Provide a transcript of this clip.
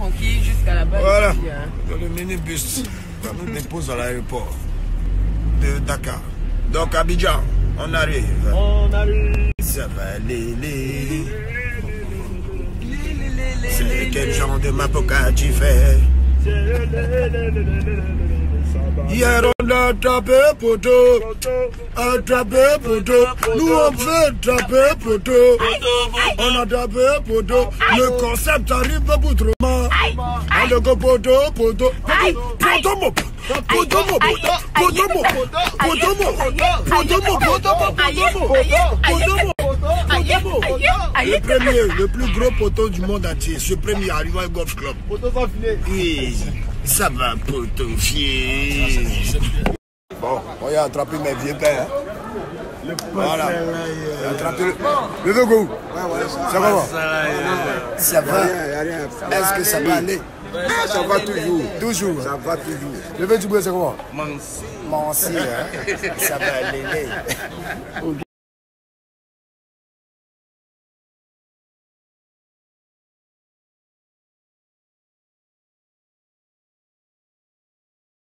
tranquille jusqu'à la base. Voilà, Ici, hein. dans le minibus, ça nous dépose à l'aéroport de Dakar. Donc Abidjan, on arrive. On arrive. Ça va les. C'est quel genre de mapoka tu fais? Hier on a attrapé poteau, nous on veut attraper poteau, on a attrapé poteau, le concept arrive boutrement, le poteau, le premier, le plus gros poteau du monde entier, ce premier arrivé au Golf Club. Oui, ça va poteaufier. Bon, on a attrapé mes vieux pères. Hein. Voilà. Attrapé le Vego. Ça va? Ça va? Est-ce que ça va aller? Ça va toujours. Toujours. Ça va toujours. Le Vego, c'est comment? Mansi. Mansi, hein? Ça va aller.